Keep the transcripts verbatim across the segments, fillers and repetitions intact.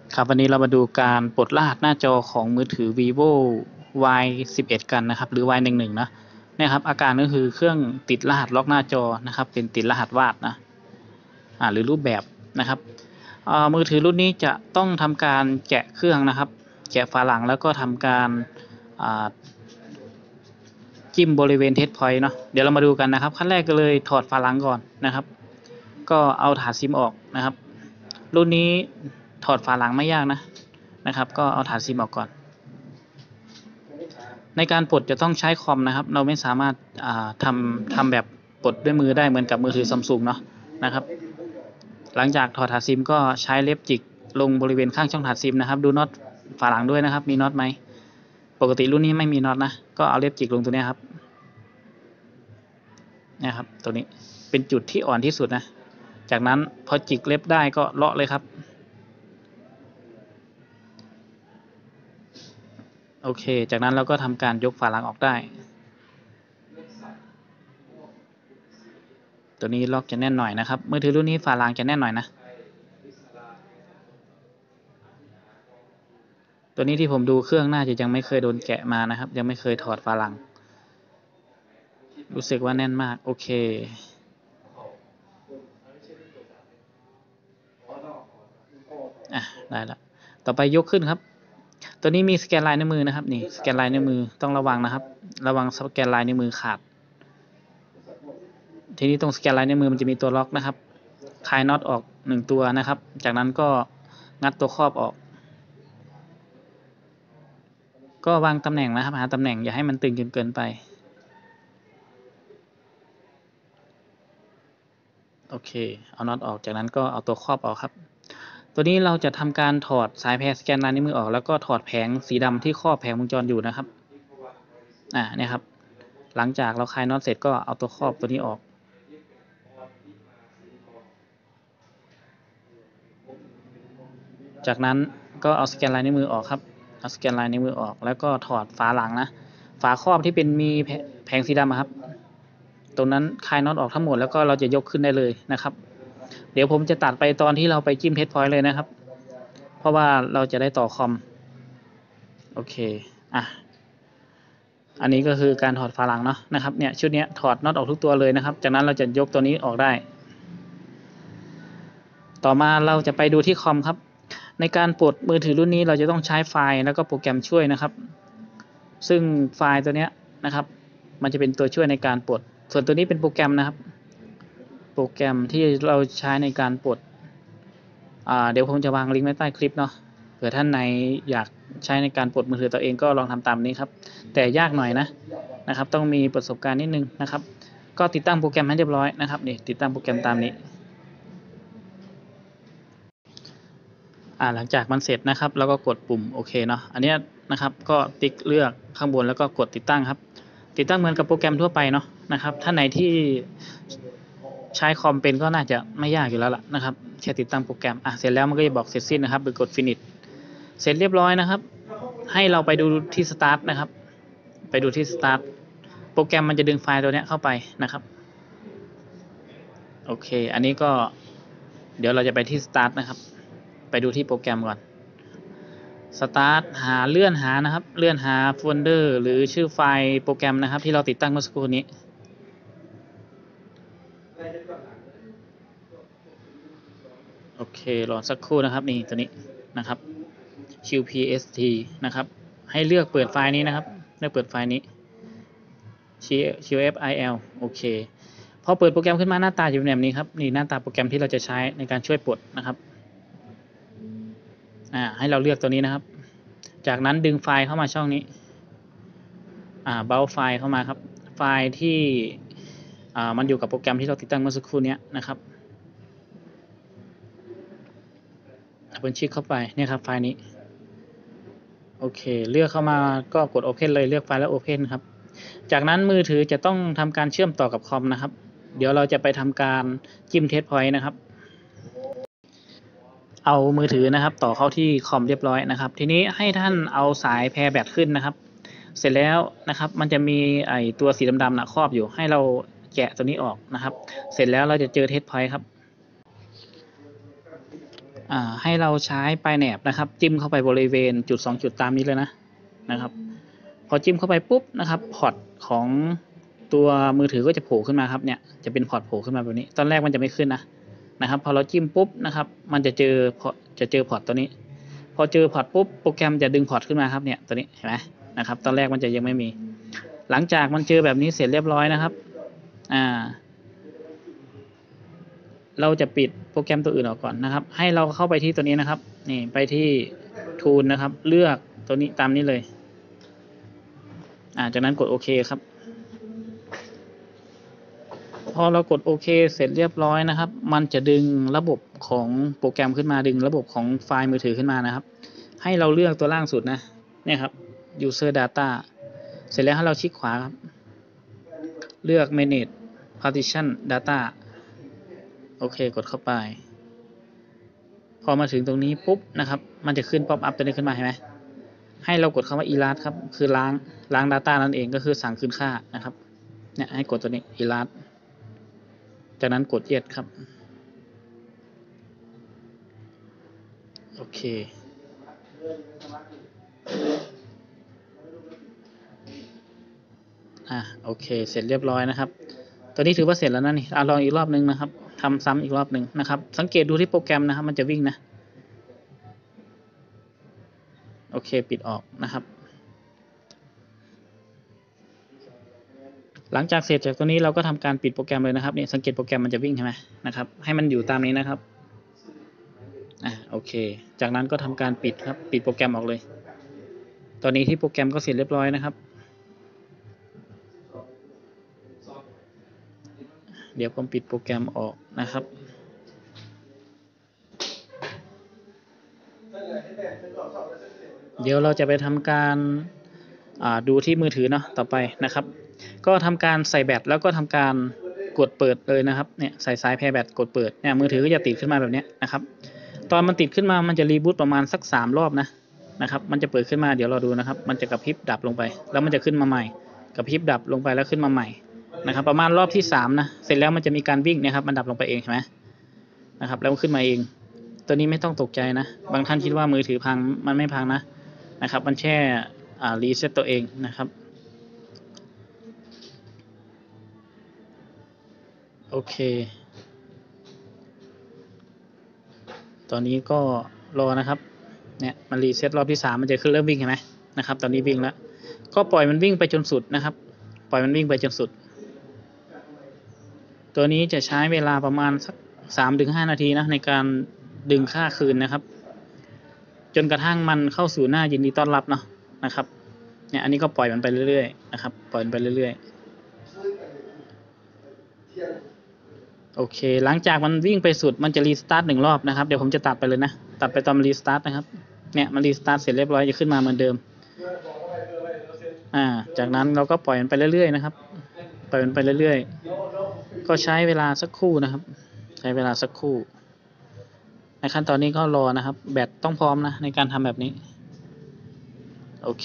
ครับวันนี้เรามาดูการปลดรหัสหน้าจอของมือถือ vivo วาย สิบเอ็ด กันนะครับหรือ วาย สิบเอ็ด นะเนี่ยครับอาการก็คือเครื่องติดรหัสล็อกหน้าจอนะครับเป็นติดรหัสวาดนะอ่าหรือรูปแบบนะครับมือถือรุ่นนี้จะต้องทำการแกะเครื่องนะครับแกะฝาหลังแล้วก็ทำการจิ้มบริเวณเทสพอยต์เนาะเดี๋ยวเรามาดูกันนะครับขั้นแรกก็เลยถอดฝาหลังก่อนนะครับก็เอาถาดซิมออกนะครับรุ่นนี้ถอดฝาหลังไม่ยากนะนะครับก็เอาถาดซิมออกก่อนในการปลดจะต้องใช้คอมนะครับเราไม่สามารถทำทำแบบปลดด้วยมือได้เหมือนกับมือถือซัมซุงเนาะนะครับหลังจากถอดถาดซิมก็ใช้เล็บจิกลงบริเวณข้างช่องถาดซิมนะครับดูน็อตฝาหลังด้วยนะครับมีน็อตไหมปกติรุ่นนี้ไม่มีน็อตนะก็เอาเล็บจิกลงตัวนี้ครับนะครับตัวนี้เป็นจุดที่อ่อนที่สุดนะจากนั้นพอจิกเล็บได้ก็เลาะเลยครับโอเคจากนั้นเราก็ทำการยกฝาหลังออกได้ตัวนี้ล็อกจะแน่นหน่อยนะครับมือถือรุ่นนี้ฝาหลังจะแน่นหน่อยนะตัวนี้ที่ผมดูเครื่องน่าจะยังไม่เคยโดนแกะมานะครับยังไม่เคยถอดฝาหลังรู้สึกว่าแน่นมากโอเคอ่ะได้ละต่อไปยกขึ้นครับตัวนี้มีสแกนลายนิ้วมือนะครับนี่สแกนลายนิ้วมือต้องระวังนะครับระวังสแกนลายนิ้วมือขาดทีนี้ตรงสแกนลายนิ้วมือมันจะมีตัวล็อกนะครับคลายน็อตออกหนึ่งตัวนะครับจากนั้นก็งัดตัวครอบออกก็วางตำแหน่งนะครับหาตำแหน่งอย่าให้มันตึงจนเกินไปโอเคเอาน็อตออกจากนั้นก็เอาตัวครอบออกครับตัวนี้เราจะทำการถอดสายแพรสแกนลายนิ้วมือออกแล้วก็ถอดแผงสีดำที่ครอบแผงวงจรอยู่นะครับอ่าเนี่ยครับหลังจากเราคลายน็อตเสร็จก็เอาตัวครอบตัวนี้ออกจากนั้นก็เอาสแกนลายนิ้วมือออกครับเอาสแกนลายนิ้วมือออกแล้วก็ถอดฝาหลังนะฝาครอบที่เป็นมีแผงสีดำครับตรงนั้นคลายน็อตออกทั้งหมดแล้วก็เราจะยกขึ้นได้เลยนะครับเดี๋ยวผมจะตัดไปตอนที่เราไปจิ้มเทสพอยต์เลยนะครับเพราะว่าเราจะได้ต่อคอมโอเคอ่ะอันนี้ก็คือการถอดฝาหลังเนาะนะครับเนี่ยชุดนี้ถอดน็อตออกทุกตัวเลยนะครับจากนั้นเราจะยกตัวนี้ออกได้ต่อมาเราจะไปดูที่คอมครับในการปลดมือถือรุ่นนี้เราจะต้องใช้ไฟล์แล้วก็โปรแกรมช่วยนะครับซึ่งไฟล์ตัวนี้นะครับมันจะเป็นตัวช่วยในการปลดส่วนตัวนี้เป็นโปรแกรมนะครับโปรแกรมที่เราใช้ในการปลดเดี๋ยวผมจะวางลิงก์ไว้ใต้คลิปเนาะเผื่อท่านไหนอยากใช้ในการปลดมือถือตัวเองก็ลองทำตามนี้ครับแต่ยากหน่อยนะนะครับต้องมีประสบการณ์นิดนึงนะครับก็ติดตั้งโปรแกรมให้เรียบร้อยนะครับนี่ติดตั้งโปรแกรมตามนี้อ่าหลังจากมันเสร็จนะครับแล้วก็กดปุ่มโอเคเนาะอันนี้นะครับก็ติ๊กเลือกข้างบนแล้วก็กดติดตั้งครับติดตั้งเหมือนกับโปรแกรมทั่วไปเนาะนะครับท่านไหนที่ใช้คอมเป็นก็น่าจะไม่ยากอยู่แล้วล่ะนะครับแค่ติดตั้งโปรแกรมอ่ะเสร็จแล้วมันก็จะบอกเสร็จสิ้นนะครับหรือกด finish เสร็จเรียบร้อยนะครับให้เราไปดูที่ start นะครับไปดูที่ start โปรแกรมมันจะดึงไฟล์ตัวนี้เข้าไปนะครับโอเคอันนี้ก็เดี๋ยวเราจะไปที่ start นะครับไปดูที่โปรแกรมก่อน start หาเลื่อนหานะครับเลื่อนหาโฟลเดอร์หรือชื่อไฟล์โปรแกรมนะครับที่เราติดตั้งเมื่อสักครู่นี้โอเครอสักครู่นะครับนี่ตัวนี้นะครับ คิว พี เอส ที นะครับให้เลือกเปิดไฟล์นี้นะครับเลือกเปิดไฟล์นี้ คิว เอฟ ไอ แอล โอเคพอเปิดโปรแกรมขึ้นมาหน้าตาอยู่แบบนี้ครับนี่หน้าตาโปรแกรมที่เราจะใช้ในการช่วยปลดนะครับอ่าให้เราเลือกตัวนี้นะครับจากนั้นดึงไฟล์เข้ามาช่องนี้อ่าเบราว์ไฟล์เข้ามาครับไฟล์ที่อ่ามันอยู่กับโปรแกรมที่เราติดตั้งเมื่อสักครู่นี้นะครับดับเบิลคลิกเข้าไปเนี่ยครับไฟล์นี้โอเคเลือกเข้ามาก็กด Open เลยเลือกไฟล์แล้ว Open ครับจากนั้นมือถือจะต้องทำการเชื่อมต่อกับคอมนะครับเดี๋ยวเราจะไปทำการจิ้มเทสพอยต์นะครับเอามือถือนะครับต่อเข้าที่คอมเรียบร้อยนะครับทีนี้ให้ท่านเอาสายแพร์แบตขึ้นนะครับเสร็จแล้วนะครับมันจะมีไอตัวสีดำๆนะครอบอยู่ให้เราแกะตัวนี้ออกนะครับเสร็จแล้วเราจะเจอเทสพอยต์ครับอ่าให้เราใช้ปลายแหนบนะครับจิ้มเข้าไปบริเวณจุดสองจุดตามนี้เลยนะนะครับพอจิ้มเข้าไปปุ๊บนะครับพอร์ตของตัวมือถือก็จะโผล่ขึ้นมาครับเนี่ยจะเป็นพอร์ตโผล่ขึ้นมาแบบนี้ตอนแรกมันจะไม่ขึ้นนะนะครับพอเราจิ้มปุ๊บนะครับมันจะเจอพอจะเจอพอร์ตตัวนี้พอเจอพอร์ตปุ๊บโปรแกรมจะดึงพอร์ตขึ้นมาครับเนี่ยตัวนี้เห็นไหมนะครับตอนแรกมันจะยังไม่มีหลังจากมันเจอแบบนี้เสร็จเรียบร้อยนะครับอ่าเราจะปิดโปรแกรมตัวอื่นออกก่อนนะครับให้เราเข้าไปที่ตัวนี้นะครับนี่ไปที่ Tool นะครับเลือกตัวนี้ตามนี้เลยอ่าจากนั้นกดโอเคครับพอเรากดโอเคเสร็จเรียบร้อยนะครับมันจะดึงระบบของโปรแกรมขึ้นมาดึงระบบของไฟล์มือถือขึ้นมานะครับให้เราเลือกตัวล่างสุดนะเนี่ยครับ user data เสร็จแล้วให้เราคลิกขวาครับเลือก manage partition data โอเคกดเข้าไปพอมาถึงตรงนี้ปุ๊บนะครับมันจะขึ้นป๊อปอัพตัวนี้ขึ้นมาเห็นไหมให้เรากดคำว่า erase ครับคือล้างล้าง data นั่นเองก็คือสั่งคืนค่านะครับเนี่ยให้กดตัวนี้ erase จากนั้นกด yes ครับโอเคอ่ะโอเคเสร็จเรียบร้อยนะครับตัวนี้ถือว่าเสร็จแล้วนะนี่เอาลองอีกรอบนึงนะครับทำซ้ำอีกรอบหนึ่งนะครับสังเกตดูที่โปรแกรมนะครับมันจะวิ่งนะโอเคปิดออกนะครับหลังจากเสร็จจากตัวนี้เราก็ทำการปิดโปรแกรมเลยนะครับนี่สังเกตโปรแกรมมันจะวิ่งใช่ไหมนะครับให้มันอยู่ตามนี้นะครับอ่ะโอเคจากนั้นก็ทำการปิดครับปิดโปรแกรมออกเลยตอนนี้ที่โปรแกรมก็เสร็จเรียบร้อยนะครับเดี๋ยวผมปิดโปรแกรมออกนะครับเดี๋ยวเราจะไปทำการดูที่มือถือเนาะต่อไปนะครับก็ทำการใส่แบตแล้วก็ทำการกดเปิดเลยนะครับเนี่ยใส่สายแพร์แบตกดเปิดเนี่ยมือถือก็จะติดขึ้นมาแบบนี้นะครับตอนมันติดขึ้นมามันจะรีบูตประมาณสักสามรอบนะนะครับมันจะเปิดขึ้นมาเดี๋ยวเราดูนะครับมันจะกระพริบดับลงไปแล้วมันจะขึ้นมาใหม่กระพริบดับลงไปแล้วขึ้นมาใหม่นะครับประมาณรอบที่สามนะเสร็จแล้วมันจะมีการวิ่งนะครับมันดับลงไปเองใช่ไหมนะครับแล้วขึ้นมาเองตัวนี้ไม่ต้องตกใจนะบางท่านคิดว่ามือถือพังมันไม่พังนะนะครับมันแค่อ่ารีเซ็ตตัวเองนะครับโอเคตอนนี้ก็รอนะครับเนี่ยมันรีเซ็ตรอบที่สามมันจะขึ้นเริ่มวิ่งเห็นไหมนะครับตอนนี้วิ่งแล้วก็ปล่อยมันวิ่งไปจนสุดนะครับปล่อยมันวิ่งไปจนสุดตัวนี้จะใช้เวลาประมาณสักสามถึงห้านาทีนะในการดึงค่าคืนนะครับจนกระทั่งมันเข้าสู่หน้ายินดีต้อนรับเนาะนะครับเนี่ยอันนี้ก็ปล่อยมันไปเรื่อยๆนะครับปล่อยมันไปเรื่อยๆโอเคหลังจากมันวิ่งไปสุดมันจะรีสตาร์ทหนึ่งรอบนะครับเดี๋ยวผมจะตัดไปเลยนะตัดไปตอนรีสตาร์ทนะครับเนี่ยมันรีสตาร์ทเสร็จเรียบร้อยจะขึ้นมาเหมือนเดิมอ่าจากนั้นเราก็ปล่อยมันไปเรื่อยๆนะครับปล่อยมันไปเรื่อยๆก็ใช้เวลาสักครู่นะครับใช้เวลาสักครู่ในขั้นตอนนี้ก็รอนะครับแบตต้องพร้อมนะในการทำแบบนี้โอเค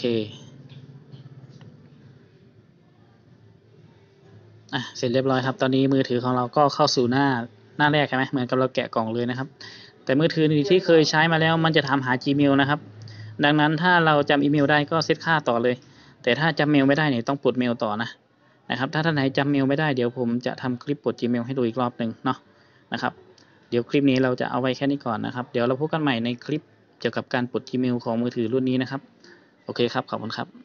อ่ะเสร็จเรียบร้อยครับตอนนี้มือถือของเราก็เข้าสู่หน้าหน้าแรกใช่ไหมเหมือนกับเราแกะกล่องเลยนะครับแต่มือถือที่เคยใช้มาแล้วมันจะถามหา Gmail นะครับดังนั้นถ้าเราจำอีเมลได้ก็เซตค่าต่อเลยแต่ถ้าจำเมลไม่ได้เนี่ยต้องปลดเมลต่อนะนะครับถ้าท่านไหนจำเมลไม่ได้เดี๋ยวผมจะทำคลิปปลด Gmail ให้ดูอีกรอบหนึ่งเนาะนะครับเดี๋ยวคลิปนี้เราจะเอาไว้แค่นี้ก่อนนะครับเดี๋ยวเราพบกันใหม่ในคลิปเกี่ยวกับการปลด Gmail ของมือถือรุ่นนี้นะครับโอเคครับขอบคุณครับ